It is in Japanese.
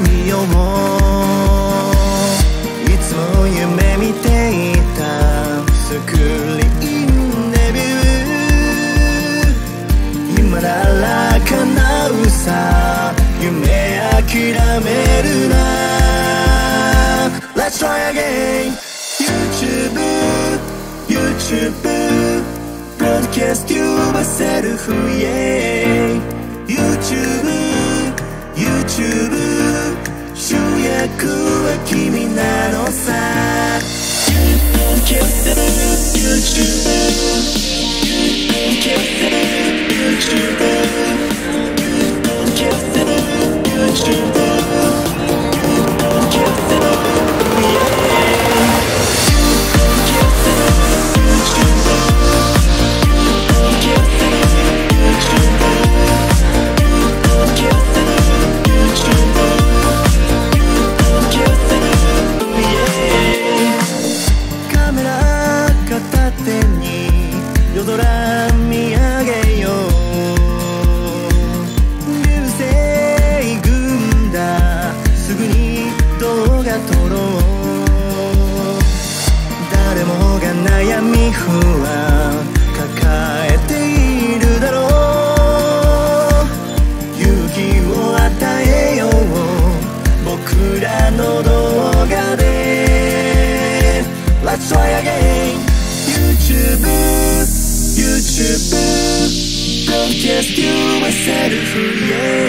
みよう。いつも夢見ていたスクリーンデビュー、今なら叶うさ、夢諦めるな。 Let's try again。 YouTube ブロードキャスト yourself yeah。 YouTube 主役は君なのさ。 カメラ片手に夜空見上げよう。流星群だ、すぐに動画撮ろう。誰もが悩み不安抱えているだろう。勇気を与えよう僕らの動画で。 Let's try again。 YouTube broadcast yourself yeah。